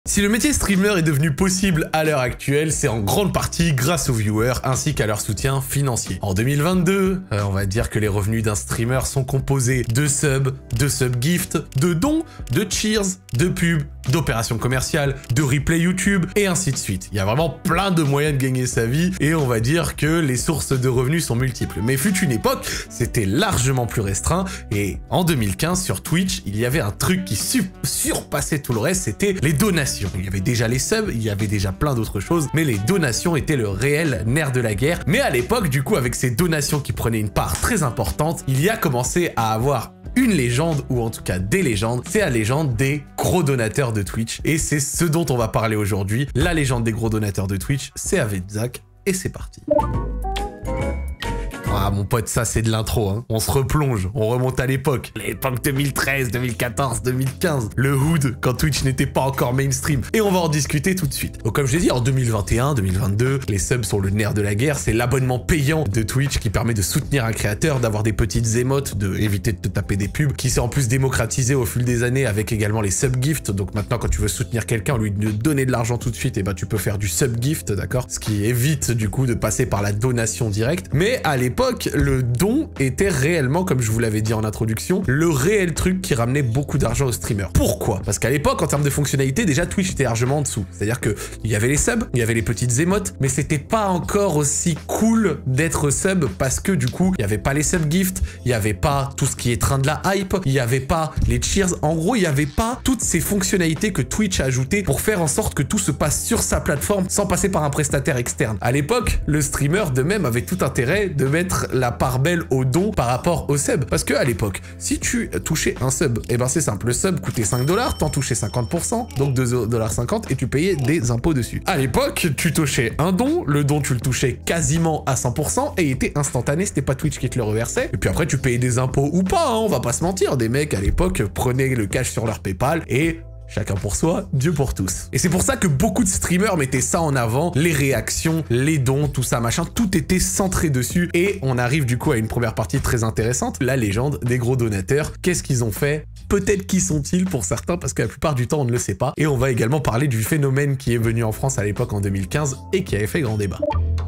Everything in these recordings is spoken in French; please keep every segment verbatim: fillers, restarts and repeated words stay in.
Si le métier streamer est devenu possible à l'heure actuelle, c'est en grande partie grâce aux viewers ainsi qu'à leur soutien financier. En deux mille vingt-deux, euh, on va dire que les revenus d'un streamer sont composés de subs, de subgifts, de dons, de cheers, de pubs, d'opérations commerciales, de replay YouTube et ainsi de suite. Il y a vraiment plein de moyens de gagner sa vie et on va dire que les sources de revenus sont multiples. Mais fut une époque, c'était largement plus restreint et en deux mille quinze sur Twitch, il y avait un truc qui surpassait tout le reste, c'était les donations. Il y avait déjà les subs, il y avait déjà plein d'autres choses, mais les donations étaient le réel nerf de la guerre. Mais à l'époque, du coup, avec ces donations qui prenaient une part très importante, il y a commencé à avoir une légende, ou en tout cas des légendes, c'est la légende des gros donateurs de Twitch. Et c'est ce dont on va parler aujourd'hui. La légende des gros donateurs de Twitch, c'est Avezak, et c'est parti. Ah mon pote, ça c'est de l'intro, hein. On se replonge, on remonte à l'époque. L'époque deux mille treize, deux mille quatorze, deux mille quinze. Le hood, quand Twitch n'était pas encore mainstream. Et on va en discuter tout de suite. Donc comme je l'ai dit, en deux mille vingt et un, deux mille vingt-deux, les subs sont le nerf de la guerre. C'est l'abonnement payant de Twitch qui permet de soutenir un créateur, d'avoir des petites émotes, d'éviter de te taper des pubs, qui s'est en plus démocratisé au fil des années avec également les subgifts. Donc maintenant, quand tu veux soutenir quelqu'un, au lieu de donner de l'argent tout de suite, et ben tu peux faire du subgift, d'accord? Ce qui évite du coup de passer par la donation directe. Mais à l'époque, le don était réellement, comme je vous l'avais dit en introduction, le réel truc qui ramenait beaucoup d'argent aux streamers. Pourquoi? Parce qu'à l'époque, en termes de fonctionnalité, déjà Twitch était largement en dessous. C'est-à-dire que il y avait les subs, il y avait les petites émotes, mais c'était pas encore aussi cool d'être sub parce que du coup, il y avait pas les subgifts, il y avait pas tout ce qui est train de la hype, il y avait pas les cheers. En gros, il y avait pas toutes ces fonctionnalités que Twitch a ajoutées pour faire en sorte que tout se passe sur sa plateforme sans passer par un prestataire externe. À l'époque, le streamer de même avait tout intérêt de mettre la part belle au don par rapport au sub. Parce que à l'époque, si tu touchais un sub, et eh ben c'est simple, le sub coûtait cinq dollars, t'en touchais cinquante pour cent, donc deux dollars cinquante et tu payais des impôts dessus. À l'époque, tu touchais un don, le don tu le touchais quasiment à cent pour cent et il était instantané, c'était pas Twitch qui te le reversait. Et puis après, tu payais des impôts ou pas, hein, on va pas se mentir. Des mecs à l'époque prenaient le cash sur leur PayPal et chacun pour soi, Dieu pour tous. Et c'est pour ça que beaucoup de streamers mettaient ça en avant, les réactions, les dons, tout ça, machin, tout était centré dessus. Et on arrive du coup à une première partie très intéressante, la légende des gros donateurs. Qu'est-ce qu'ils ont fait? Peut-être qui sont-ils pour certains, parce que la plupart du temps, on ne le sait pas. Et on va également parler du phénomène qui est venu en France à l'époque en deux mille quinze et qui avait fait grand débat.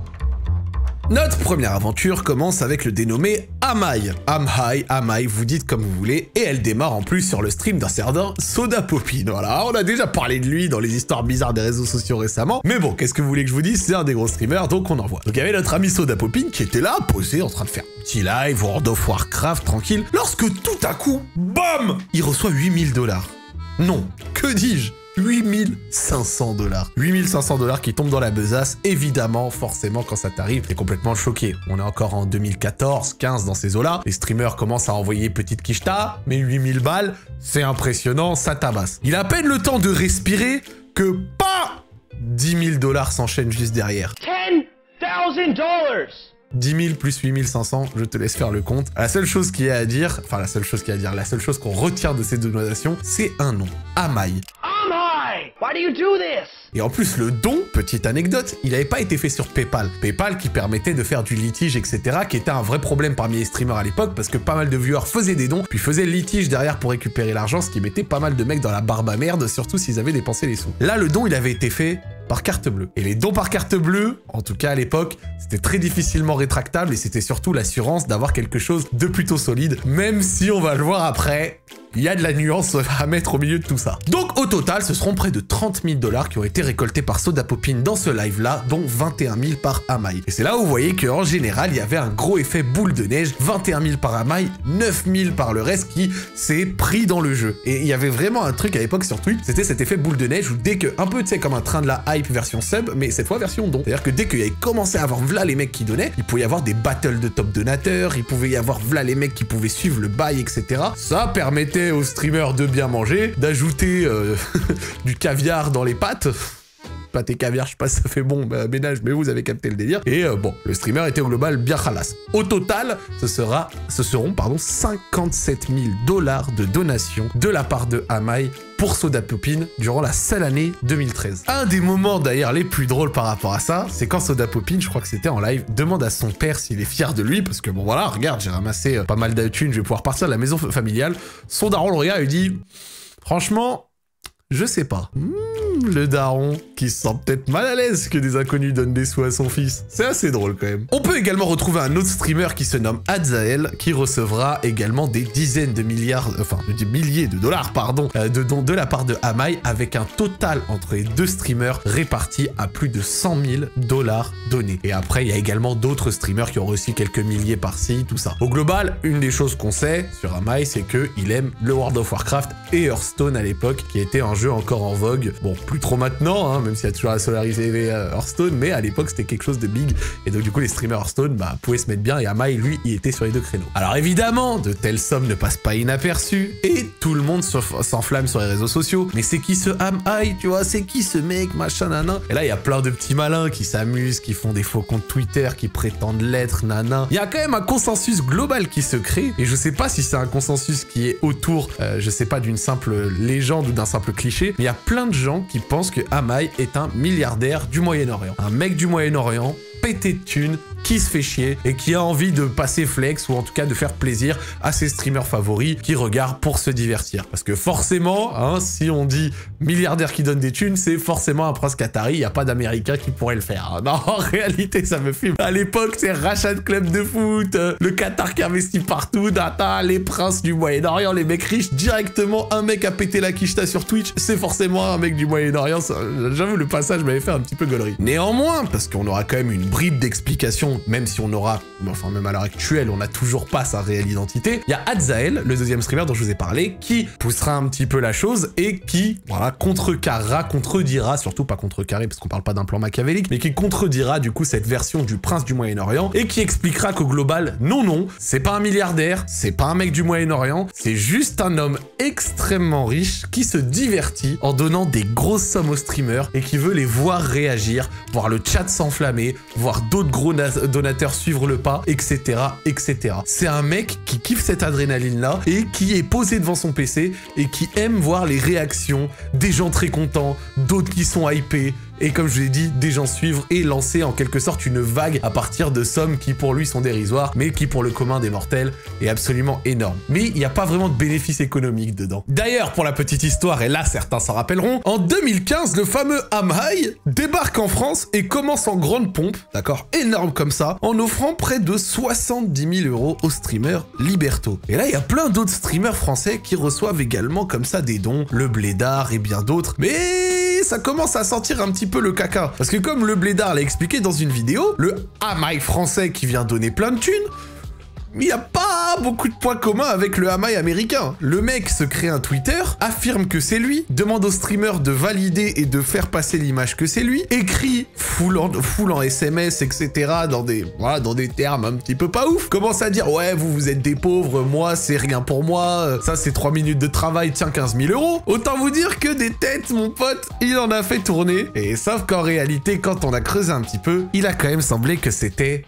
Notre première aventure commence avec le dénommé Amai. Amai, Amai, vous dites comme vous voulez, et elle démarre en plus sur le stream d'un certain Sodapoppin. Voilà, on a déjà parlé de lui dans les histoires bizarres des réseaux sociaux récemment, mais bon, qu'est-ce que vous voulez que je vous dise? C'est un des gros streamers, donc on en voit. Donc il y avait notre ami Sodapoppin qui était là, posé, en train de faire un petit live, World of Warcraft, tranquille, lorsque tout à coup, bam, il reçoit huit mille dollars. Non, que dis-je? huit mille cinq cents dollars. huit mille cinq cents dollars qui tombent dans la besace. Évidemment, forcément, quand ça t'arrive, t'es complètement choqué. On est encore en deux mille quatorze, quinze dans ces eaux-là. Les streamers commencent à envoyer petite quicheta, mais huit mille balles, c'est impressionnant, ça tabasse. Il a à peine le temps de respirer que, pas dix mille dollars s'enchaînent juste derrière. ten thousand dollars dix mille plus huit mille cinq cents, je te laisse faire le compte. La seule chose qu'il y a à dire, enfin la seule chose qu'il y a à dire, la seule chose qu'on retient de ces donations, c'est un nom. Amai. Amai! Why do you do this? Et en plus, le don, petite anecdote, il n'avait pas été fait sur PayPal. PayPal qui permettait de faire du litige, et cetera, qui était un vrai problème parmi les streamers à l'époque, parce que pas mal de viewers faisaient des dons, puis faisaient le litige derrière pour récupérer l'argent, ce qui mettait pas mal de mecs dans la barbe à merde, surtout s'ils avaient dépensé les sous. Là, le don, il avait été fait par carte bleue. Et les dons par carte bleue, en tout cas à l'époque, c'était très difficilement rétractable et c'était surtout l'assurance d'avoir quelque chose de plutôt solide, même si on va le voir après, il y a de la nuance à mettre au milieu de tout ça. Donc au total, ce seront près de trente mille dollars qui ont été récoltés par Sodapoppin dans ce live-là, dont vingt et un mille par Amai. Et c'est là où vous voyez qu'en général, il y avait un gros effet boule de neige, vingt et un mille par Amai, neuf mille par le reste qui s'est pris dans le jeu. Et il y avait vraiment un truc à l'époque sur Twitch, c'était cet effet boule de neige où dès que, un peu tu sais comme un train de la hype version sub, mais cette fois version don. C'est-à-dire que dès qu'il y avait commencé à avoir v'là les mecs qui donnaient, il pouvait y avoir des battles de top donateurs, il pouvait y avoir v'là les mecs qui pouvaient suivre le bail, et cetera. Ça permettait aux streamers de bien manger, d'ajouter euh, du caviar dans les pâtes. Pâte et caviar, je sais pas si ça fait bon bah, ménage, mais vous avez capté le délire. Et euh, bon, le streamer était au global bien khalas. Au total, ce sera, ce seront pardon, cinquante-sept mille dollars de donations de la part de Amai pour Sodapoppin durant la seule année deux mille treize. Un des moments d'ailleurs les plus drôles par rapport à ça, c'est quand Sodapoppin, je crois que c'était en live, demande à son père s'il est fier de lui, parce que bon voilà, regarde, j'ai ramassé euh, pas mal de thunes, je vais pouvoir partir de la maison familiale. Son daron le regarde et lui dit, franchement, je sais pas. Mmh, le daron qui se sent peut-être mal à l'aise que des inconnus donnent des sous à son fils. C'est assez drôle quand même. On peut également retrouver un autre streamer qui se nomme Adzael, qui recevra également des dizaines de milliards, enfin des milliers de dollars, pardon, euh, de dons de la part de Amai, avec un total entre les deux streamers réparti à plus de cent mille dollars donnés. Et après, il y a également d'autres streamers qui ont reçu quelques milliers par-ci, tout ça. Au global, une des choses qu'on sait sur Amai, c'est qu'il aime le World of Warcraft et Hearthstone à l'époque, qui était un jeu encore en vogue. Bon, plus trop maintenant, hein, même s'il y a toujours la Solaris T V euh, Hearthstone, mais à l'époque, c'était quelque chose de big. Et donc, du coup, les streamers Hearthstone, bah, pouvaient se mettre bien, et Amai, lui, il était sur les deux créneaux. Alors, évidemment, de telles sommes ne passent pas inaperçues, et tout le monde s'enflamme sur les réseaux sociaux. Mais c'est qui ce Amai, tu vois? C'est qui ce mec, machin, nanan? Et là, il y a plein de petits malins qui s'amusent, qui font des faux comptes Twitter, qui prétendent l'être, nanan. Il y a quand même un consensus global qui se crée, et je sais pas si c'est un consensus qui est autour, euh, je sais pas, d'une simple légende ou d'un simple cliché, mais il y a plein de gens qui pensent que Amai est un milliardaire du Moyen-Orient. Un mec du Moyen-Orient, pété de thunes, qui se fait chier et qui a envie de passer flex ou en tout cas de faire plaisir à ses streamers favoris qui regardent pour se divertir. Parce que forcément, hein, si on dit milliardaire qui donne des thunes, c'est forcément un prince qatari, il n'y a pas d'américain qui pourrait le faire. Non, en réalité, ça me fume. À l'époque, c'est rachat de club de foot, euh, le Qatar qui investit partout, data, les princes du Moyen-Orient, les mecs riches, directement un mec a pété la quicheta sur Twitch, c'est forcément un mec du Moyen-Orient. J'avoue, le passage m'avait fait un petit peu gaulerie. Néanmoins, parce qu'on aura quand même une bride d'explication, même si on aura, enfin même à l'heure actuelle, on n'a toujours pas sa réelle identité, il y a Adzael, le deuxième streamer dont je vous ai parlé, qui poussera un petit peu la chose et qui, voilà, contrecarrera, contredira, surtout pas contrecarrer parce qu'on parle pas d'un plan machiavélique, mais qui contredira du coup cette version du prince du Moyen-Orient et qui expliquera qu'au global, non, non, c'est pas un milliardaire, c'est pas un mec du Moyen-Orient, c'est juste un homme extrêmement riche qui se divertit en donnant des grosses sommes aux streamers et qui veut les voir réagir, voir le chat s'enflammer, voir d'autres gros donateurs suivre le pas, et cetera, et cetera. C'est un mec qui kiffe cette adrénaline-là et qui est posé devant son P C et qui aime voir les réactions des gens très contents, d'autres qui sont hypés, et comme je vous l'ai dit, des gens suivre et lancer en quelque sorte une vague à partir de sommes qui pour lui sont dérisoires, mais qui pour le commun des mortels est absolument énorme. Mais il n'y a pas vraiment de bénéfice économique dedans. D'ailleurs, pour la petite histoire, et là certains s'en rappelleront, en deux mille quinze, le fameux Amai débarque en France et commence en grande pompe, d'accord, énorme comme ça, en offrant près de soixante-dix mille euros au streamer Liberto. Et là, il y a plein d'autres streamers français qui reçoivent également comme ça des dons, le Blédard et bien d'autres, mais ça commence à sentir un petit peu le caca. Parce que comme le Blédard l'a expliqué dans une vidéo, le Amai français qui vient donner plein de thunes, il n'y a pas beaucoup de points communs avec le Amai américain. Le mec se crée un Twitter, affirme que c'est lui, demande au streamer de valider et de faire passer l'image que c'est lui, écrit full en, full en S M S, et cetera dans des, voilà, dans des termes un petit peu pas ouf. Commence à dire, ouais, vous, vous êtes des pauvres, moi, c'est rien pour moi, ça, c'est trois minutes de travail, tiens, quinze mille euros. Autant vous dire que des têtes, mon pote, il en a fait tourner. Et sauf qu'en réalité, quand on a creusé un petit peu, il a quand même semblé que c'était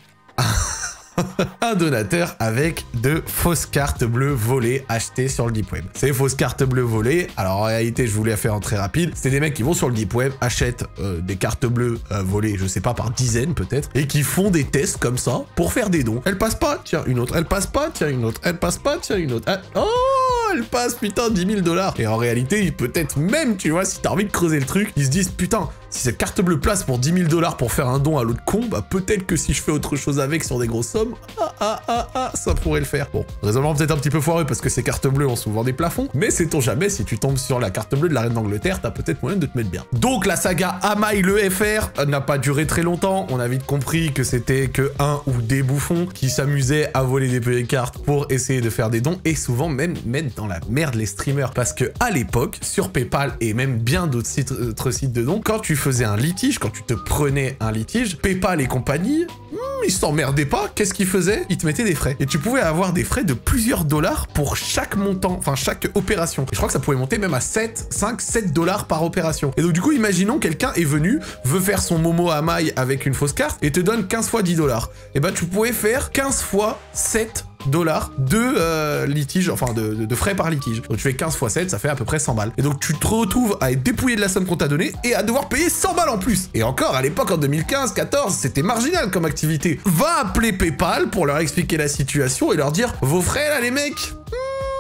un donateur avec de fausses cartes bleues volées achetées sur le Deep Web. Ces fausses cartes bleues volées, alors en réalité, je voulais faire en très rapide, c'est des mecs qui vont sur le Deep Web, achètent euh, des cartes bleues euh, volées, je sais pas, par dizaines peut-être, et qui font des tests comme ça pour faire des dons. Elle passe pas, tiens, une autre. Elle passe pas, tiens, une autre. Elle passe pas, tiens, une autre. Elle... Oh, elle passe, putain, dix mille dollars. Et en réalité, peut-être même, tu vois, si t'as envie de creuser le truc, ils se disent, putain, si cette carte bleue place pour dix mille dollars pour faire un don à l'autre con, bah peut-être que si je fais autre chose avec sur des grosses sommes, ah ah ah ah, ça pourrait le faire. Bon, raisonnement peut-être un petit peu foireux parce que ces cartes bleues ont souvent des plafonds, mais sait-on jamais, si tu tombes sur la carte bleue de la reine d'Angleterre, t'as peut-être moyen de te mettre bien. Donc la saga Amai le F R n'a pas duré très longtemps, on a vite compris que c'était que un ou des bouffons qui s'amusaient à voler des petites cartes pour essayer de faire des dons et souvent même mettre dans la merde les streamers parce que à l'époque, sur PayPal et même bien d'autres sites, autres sites de dons, quand tu faisais un litige, quand tu te prenais un litige, PayPal et compagnie, hmm, ils s'emmerdaient pas, qu'est-ce qu'ils faisaient? Ils te mettaient des frais. Et tu pouvais avoir des frais de plusieurs dollars pour chaque montant, enfin chaque opération. Et je crois que ça pouvait monter même à sept, cinq, sept dollars par opération. Et donc du coup, imaginons quelqu'un est venu, veut faire son Momo Amai avec une fausse carte et te donne quinze fois dix dollars. Et bah tu pouvais faire quinze fois sept dollars de euh, litige, enfin de, de, de frais par litige. Donc tu fais quinze fois sept, ça fait à peu près cent balles. Et donc tu te retrouves à être dépouillé de la somme qu'on t'a donnée et à devoir payer cent balles en plus. Et encore, à l'époque, en deux mille quinze quatorze, c'était marginal comme activité. Va appeler PayPal pour leur expliquer la situation et leur dire, vos frais là les mecs, hmm,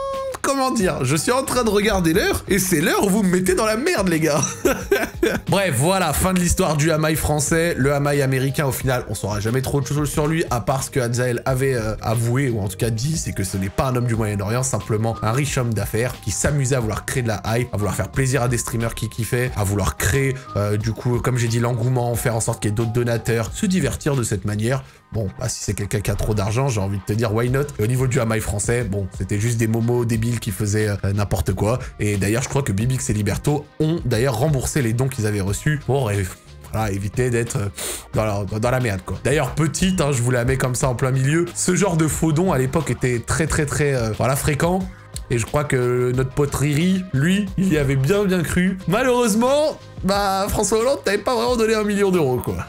comment dire, je suis en train de regarder l'heure, et c'est l'heure où vous me mettez dans la merde, les gars. Bref, voilà, fin de l'histoire du hamaï français. Le hamaï américain, au final, on saura jamais trop de choses sur lui, à part ce que Hazael avait euh, avoué, ou en tout cas dit, c'est que ce n'est pas un homme du Moyen-Orient, simplement un riche homme d'affaires qui s'amusait à vouloir créer de la hype, à vouloir faire plaisir à des streamers qui kiffaient, à vouloir créer, euh, du coup, comme j'ai dit, l'engouement, faire en sorte qu'il y ait d'autres donateurs, se divertir de cette manière. Bon, bah, si c'est quelqu'un qui a trop d'argent, j'ai envie de te dire why not. Et au niveau du hamaï français, bon, c'était juste des momos débiles qui faisaient euh, n'importe quoi. Et d'ailleurs, je crois que Bibix et Liberto ont d'ailleurs remboursé les dons qu'ils avaient reçus pour euh, voilà, éviter d'être euh, dans, la, dans la merde, quoi. D'ailleurs, petite, hein, je vous la mets comme ça en plein milieu, ce genre de faux dons à l'époque était très très très euh, voilà, fréquent. Et je crois que notre pote Riri, lui, il y avait bien bien cru. Malheureusement, bah François Hollande t'avait pas vraiment donné un million d'euros, quoi.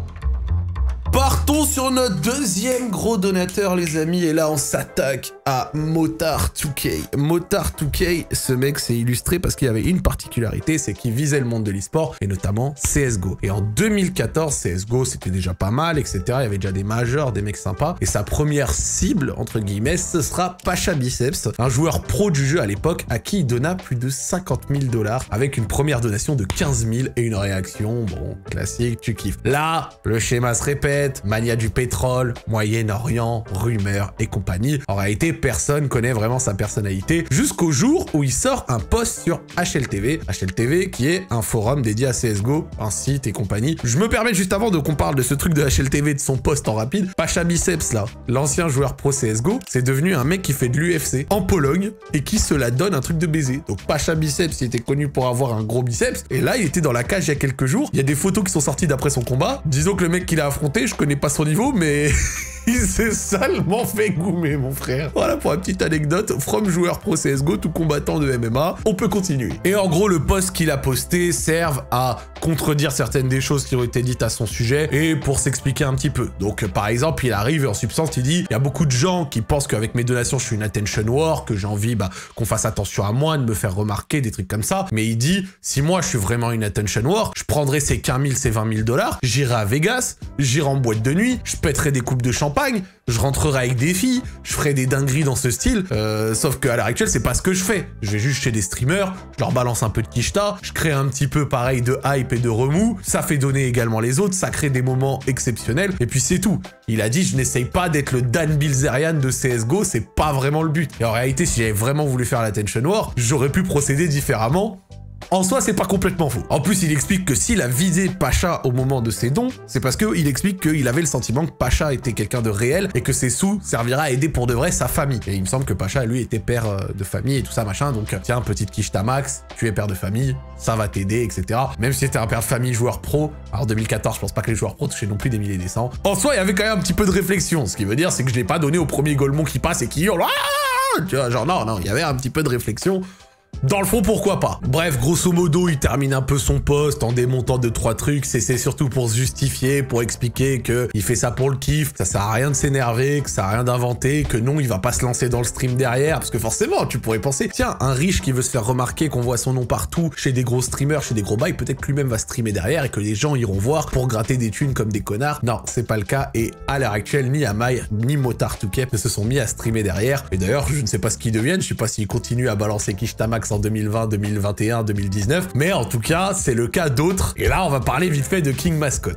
Partons sur notre deuxième gros donateur, les amis, et là on s'attaque à Motard deux K. Motard deux K, ce mec s'est illustré parce qu'il avait une particularité, c'est qu'il visait le monde de l'e-sport, et notamment C S G O. Et en deux mille quatorze, C S G O c'était déjà pas mal, et cetera. Il y avait déjà des majors, des mecs sympas, et sa première cible, entre guillemets, ce sera Pacha Biceps, un joueur pro du jeu à l'époque, à qui il donna plus de cinquante mille dollars, avec une première donation de quinze mille et une réaction, bon, classique, tu kiffes. Là, le schéma se répète, mania du pétrole, Moyen-Orient, rumeurs et compagnie. En réalité, personne connaît vraiment sa personnalité jusqu'au jour où il sort un post sur H L T V. H L T V qui est un forum dédié à C S G O, un site et compagnie. Je me permets juste avant de qu'on parle de ce truc de H L T V, de son post en rapide. Pacha Biceps là, l'ancien joueur pro C S G O, c'est devenu un mec qui fait de l'U F C en Pologne et qui se la donne un truc de baiser. Donc Pacha Biceps, il était connu pour avoir un gros biceps et là il était dans la cage il y a quelques jours. Il y a des photos qui sont sorties d'après son combat. Disons que le mec qu'il a affronté, je connais pas son niveau, mais il s'est salement fait goumer, mon frère. Voilà pour la petite anecdote. From joueur pro C S G O, tout combattant de M M A. On peut continuer. Et en gros, le post qu'il a posté serve à contredire certaines des choses qui ont été dites à son sujet et pour s'expliquer un petit peu. Donc, par exemple, il arrive et en substance, il dit « Il y a beaucoup de gens qui pensent qu'avec mes donations, je suis une attention whore, que j'ai envie bah, qu'on fasse attention à moi, de me faire remarquer, des trucs comme ça. » Mais il dit « Si moi, je suis vraiment une attention whore, je prendrai ces quinze mille, ces vingt mille dollars, j'irai à Vegas, j'irai en boîte de nuit, je pèterai des coupes de champagne, je rentrerai avec des filles, je ferai des dingueries dans ce style, euh, sauf qu'à l'heure actuelle, c'est pas ce que je fais. Je vais juste chez des streamers, je leur balance un peu de quicheta, je crée un petit peu pareil de hype et de remous, ça fait donner également les autres, ça crée des moments exceptionnels, et puis c'est tout. Il a dit, je n'essaye pas d'être le Dan Bilzerian de C S G O, c'est pas vraiment le but. Et en réalité, si j'avais vraiment voulu faire l'attention war, j'aurais pu procéder différemment. En soi, c'est pas complètement faux. En plus, il explique que s'il a visé Pacha au moment de ses dons, c'est parce qu'il explique qu'il avait le sentiment que Pacha était quelqu'un de réel et que ses sous serviraient à aider pour de vrai sa famille. Et il me semble que Pacha, lui, était père de famille et tout ça, machin. Donc, tiens, petite quiche ta max, tu es père de famille, ça va t'aider, et cetera. Même si t'es un père de famille joueur pro, alors deux mille quatorze, je pense pas que les joueurs pro touchaient non plus des milliers des cents. En soi, il y avait quand même un petit peu de réflexion. Ce qui veut dire, c'est que je l'ai pas donné au premier Golemon qui passe et qui hurle. Ah, tu vois, genre, non, non, il y avait un petit peu de réflexion. Dans le fond, pourquoi pas. Bref, grosso modo, il termine un peu son post en démontant deux trois trucs. C'est surtout pour se justifier, pour expliquer que il fait ça pour le kiff, ça sert à rien de s'énerver, que ça a rien d'inventer, que non, il va pas se lancer dans le stream derrière. Parce que forcément, tu pourrais penser, tiens, un riche qui veut se faire remarquer, qu'on voit son nom partout, chez des gros streamers, chez des gros bails, peut-être que lui-même va streamer derrière et que les gens iront voir pour gratter des thunes comme des connards. Non, c'est pas le cas. Et à l'heure actuelle, ni Hamaï, ni Motard deux K ne se sont mis à streamer derrière. Et d'ailleurs, je ne sais pas ce qu'ils deviennent, je sais pas s'ils continuent à balancer Kishtamax en deux mille vingt, deux mille vingt et un, deux mille dix-neuf, mais en tout cas, c'est le cas d'autres. Et là, on va parler vite fait de King Mascot.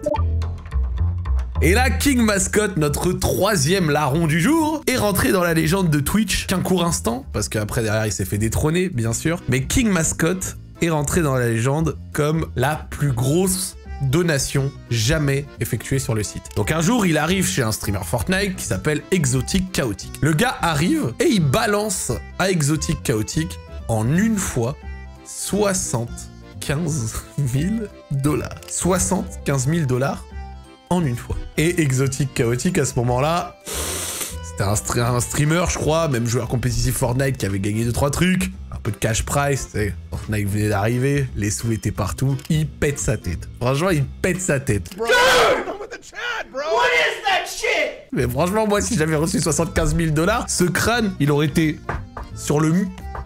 Et là, King Mascot, notre troisième larron du jour, est rentré dans la légende de Twitch qu'un court instant, parce qu'après, derrière, il s'est fait détrôner, bien sûr. Mais King Mascot est rentré dans la légende comme la plus grosse donation jamais effectuée sur le site. Donc un jour, il arrive chez un streamer Fortnite qui s'appelle Exotic Chaotic. Le gars arrive et il balance à Exotic Chaotic en une fois soixante-quinze mille dollars. soixante-quinze mille dollars en une fois. Et Exotic Chaotic à ce moment-là, c'était un, st un streamer, je crois, même joueur compétitif Fortnite qui avait gagné deux trois trucs, un peu de cash prize, tu sais, Fortnite venait d'arriver, les sous étaient partout, il pète sa tête. Franchement, il pète sa tête. Bro, Chat, bro. What is that shit? Mais franchement, moi, si j'avais reçu soixante-quinze mille dollars, ce crâne, il aurait été sur le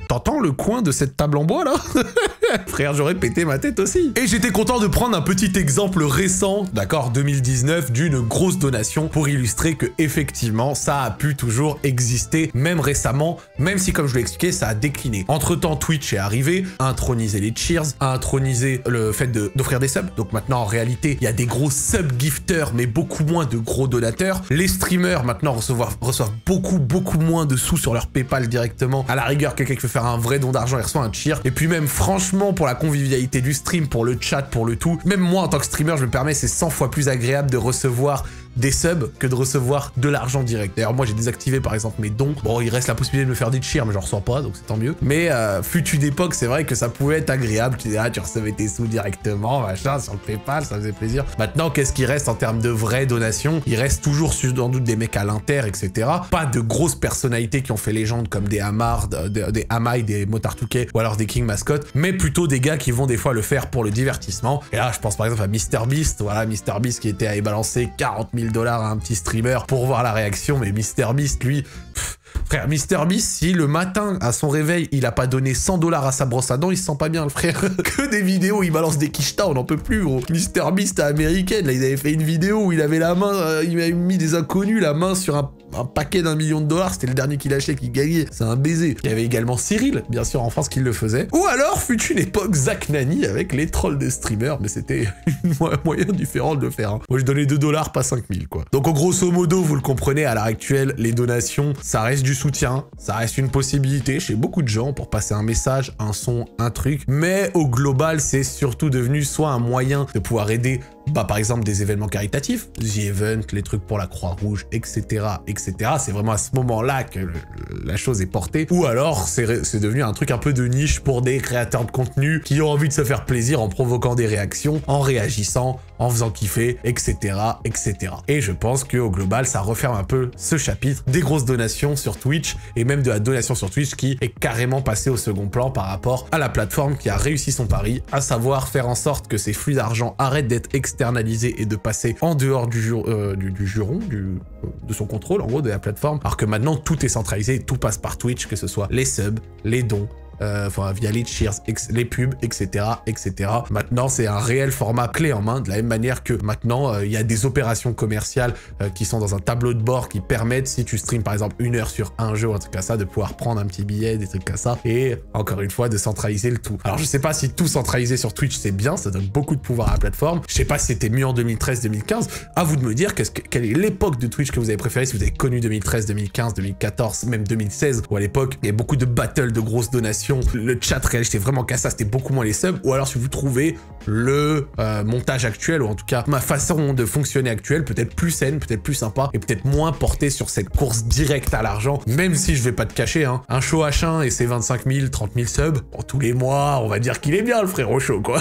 T'entends le coin de cette table en bois là? Frère, j'aurais pété ma tête aussi. Et j'étais content de prendre un petit exemple récent, d'accord, deux mille dix-neuf, d'une grosse donation pour illustrer que effectivement ça a pu toujours exister, même récemment, même si comme je l'ai expliqué, ça a décliné. Entre temps, Twitch est arrivé, a intronisé les cheers, a intronisé le fait d'offrir des subs. Donc maintenant, en réalité, il y a des gros sub-gifters, mais beaucoup moins de gros donateurs. Les streamers maintenant reçoivent, reçoivent beaucoup, beaucoup moins de sous sur leur PayPal directement. À la rigueur, quelqu'un qui veut faire un vrai don d'argent, il reçoit un cheer. Et puis même, franchement, pour la convivialité du stream, pour le chat, pour le tout, même moi, en tant que streamer, je me permets, c'est cent fois plus agréable de recevoir des subs que de recevoir de l'argent direct. D'ailleurs, moi, j'ai désactivé, par exemple, mes dons. Bon, il reste la possibilité de me faire des cheers, mais j'en reçois pas, donc c'est tant mieux. Mais euh, fut une époque, c'est vrai que ça pouvait être agréable. Tu dis, ah, tu recevais tes sous directement, machin, sur le PayPal, ça faisait plaisir. Maintenant, qu'est-ce qui reste en termes de vraies donations? Il reste toujours, sans doute, des mecs à l'inter, et cetera. Pas de grosses personnalités qui ont fait légende, comme des Amar, des, des Amai, des Motard Touquet, ou alors des King Mascot, mais plutôt des gars qui vont des fois le faire pour le divertissement. Et là, je pense par exemple à MrBeast. Voilà, MrBeast qui était allé balancer quarante mille dollars à un petit streamer pour voir la réaction, mais MrBeast, lui... Pff, frère, MrBeast, si le matin, à son réveil, il a pas donné cent dollars à sa brosse à dents, il se sent pas bien, le frère. Que des vidéos, il balance des quichetas, on n'en peut plus, gros. MrBeast à américaine, là, ils avaient fait une vidéo où il avait la main, euh, il avait mis des inconnus, la main sur un, un paquet d'un million de dollars, c'était le dernier qu'il achetait, qui gagnait. C'est un baiser. Il y avait également Cyril, bien sûr, en France, qui le faisait. Ou alors, fut une époque, Zach Nani avec les trolls de streamers, mais c'était un moyen différent de le faire. Hein. Moi, je donnais deux dollars, pas cinq mille, quoi. Donc, au grosso modo, vous le comprenez, à l'heure actuelle, les donations, ça reste du soutien, ça reste une possibilité chez beaucoup de gens pour passer un message, un son, un truc, mais au global, c'est surtout devenu soit un moyen de pouvoir aider, bah, par exemple, des événements caritatifs, The Event, les trucs pour la Croix-Rouge, et cetera, et cetera. C'est vraiment à ce moment-là que le, la chose est portée. Ou alors, c'est devenu un truc un peu de niche pour des créateurs de contenu qui ont envie de se faire plaisir en provoquant des réactions, en réagissant, en faisant kiffer, et cetera, et cetera. Et je pense qu'au global, ça referme un peu ce chapitre des grosses donations sur Twitch, et même de la donation sur Twitch qui est carrément passée au second plan par rapport à la plateforme qui a réussi son pari, à savoir faire en sorte que ces flux d'argent arrêtent d'être externalisés et de passer en dehors du, jur, euh, du, du juron, du, de son contrôle, en gros, de la plateforme, alors que maintenant, tout est centralisé, tout passe par Twitch, que ce soit les subs, les dons, Euh, enfin, via les cheers, les pubs, et cetera, et cetera. Maintenant, c'est un réel format clé en main, de la même manière que maintenant, il euh, y a des opérations commerciales euh, qui sont dans un tableau de bord qui permettent, si tu streams par exemple une heure sur un jeu ou un truc comme ça, de pouvoir prendre un petit billet, des trucs comme ça, et encore une fois, de centraliser le tout. Alors, je sais pas si tout centraliser sur Twitch, c'est bien, ça donne beaucoup de pouvoir à la plateforme. Je sais pas si c'était mieux en deux mille treize deux mille quinze. À vous de me dire qu'est-ce que, quelle est l'époque de Twitch que vous avez préférée, si vous avez connu deux mille treize, deux mille quinze, deux mille quatorze, même deux mille seize, où à l'époque, il y a beaucoup de battles, de grosses donations. Le chat réel, j'étais vraiment qu'à ça, c'était beaucoup moins les subs. Ou alors si vous trouvez le euh, montage actuel, ou en tout cas ma façon de fonctionner actuelle, peut-être plus saine, peut-être plus sympa, et peut-être moins portée sur cette course directe à l'argent, même si je vais pas te cacher, hein, un show H un et ses vingt-cinq mille, trente mille subs, pour tous les mois, on va dire qu'il est bien le frérot show, quoi.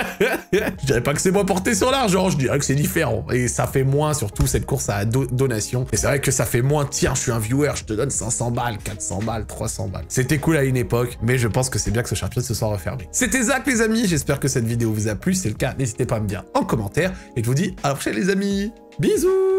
Je dirais pas que c'est moins porté sur l'argent, je dirais que c'est différent. Et ça fait moins, surtout, cette course à la do donation. Et c'est vrai que ça fait moins, tiens, je suis un viewer, je te donne cinq cents balles, quatre cents balles, trois cents balles. C'était cool à une époque, mais je pense que c'est bien que ce chapitre se soit refermé. C'était Zach, les amis, j'espère que cette vidéo vous a plu. Si c'est le cas, n'hésitez pas à me dire en commentaire. Et je vous dis à la prochaine, les amis. Bisous.